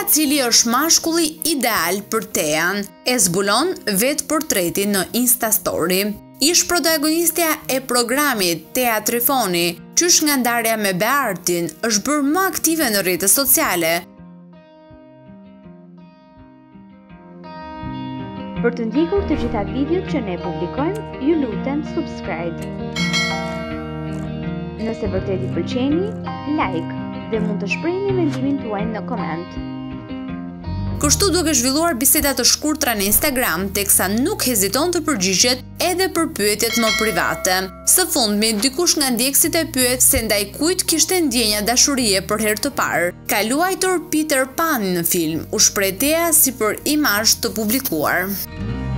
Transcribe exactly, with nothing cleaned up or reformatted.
cili është mashkulli ideal për Tean, e zbulon vetë portretin në Insta Story. Ish protagonistja e programit Tea Trifoni, qysh nga ndarja me Beartin, është bërë më aktive në rrjetet sociale. Për të ndjekur të gjitha videot që ne publikojmë, ju lutem subscribe. Nëse vërtet i pëlqeni, like dhe mund të shprehni mendimin tuaj në koment. Kështu duke zhvilluar biseda të shkurtra në Instagram, teksa nuk heziton të përgjigjet edhe për pyetjet më private. Së fundmi, dikush nga ndjekësit e pyet se ndaj kujt kishte ndjenja dashurie për herë të parë. Ka luajtur Peter Pan në film, u shpreh Tea si për imazh të publikuar.